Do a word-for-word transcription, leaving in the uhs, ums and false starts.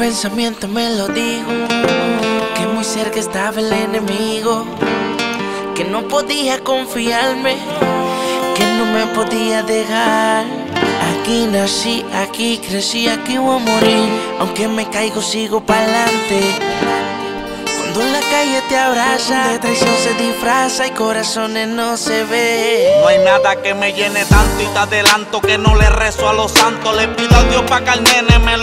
pensamiento me lo dijo, que muy cerca estaba el enemigo, que no podía confiarme, que no me podía dejar. Aquí nací, aquí crecí, aquí voy a morir. Aunque me caigo sigo pa'lante. Cuando en la calle te abraza, de traición se disfraza y corazones no se ve. No hay nada que me llene tanto y te adelanto que no le rezo a los santos. Le pido a Dios pa' que al nene me lo